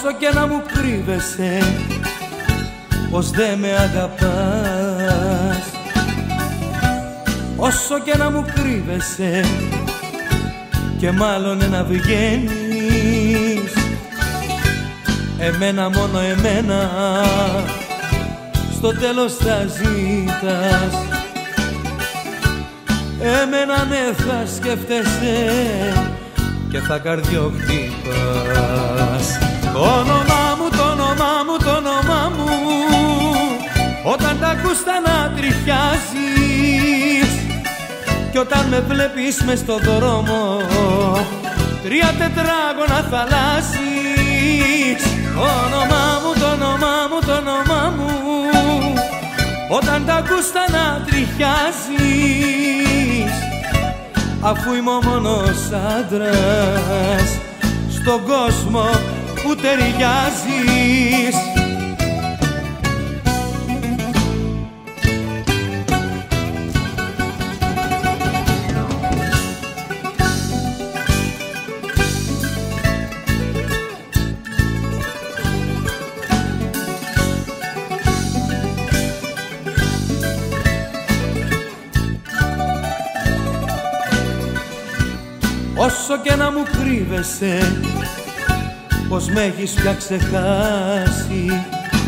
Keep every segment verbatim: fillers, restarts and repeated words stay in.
Όσο και να μου κρύβεσαι πως δεν με αγαπάς, όσο και να μου κρύβεσαι και μάλλον να βγαίνεις, εμένα, μόνο εμένα στο τέλος θα ζητάς. Εμένα ναι θα σκέφτεσαι και θα καρδιοχτύπας. Το όνομά μου, το όνομά μου, το όνομά μου, όταν τα ακούς θα ανατριχιάζεις. Κι όταν με βλέπεις μες στο δρόμο τρία τετράγωνα θα αλλάζεις. Το όνομά μου, το όνομά μου, το όνομά μου, όταν τα ακούς θα ανατριχιάζεις. Αφού είμαι ο μόνος άντρας στον κόσμο που ταιριάζεις. Όσο και να μου κρύβεσαι πως με έχεις πια ξεχάσει,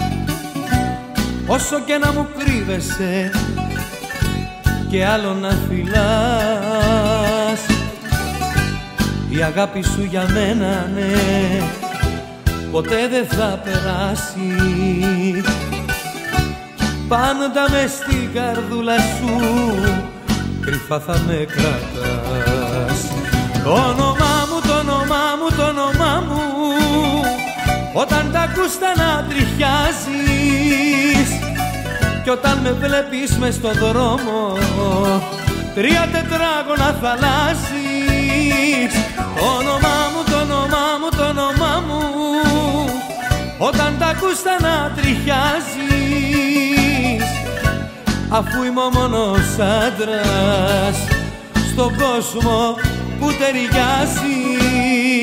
όσο και να μου κρύβεσαι και άλλο να φυλάς, η αγάπη σου για μένα ναι ποτέ δεν θα περάσει. Πάντα μες στην καρδούλα σου κρυφά θα με κρατάς. Το όνομά μου, το όνομά μου, το όνομά μου, όταν τα ακούς θα ανατριχιάζεις. Κι όταν με βλέπεις μες στο δρόμο τρία τετράγωνα θα αλλάζεις. Το όνομά μου, το όνομά μου, το όνομά μου, όταν τα ακούς θα ανατριχιάζεις. Αφού είμαι ο μόνος άντρας στον κόσμο που ταιριάζει.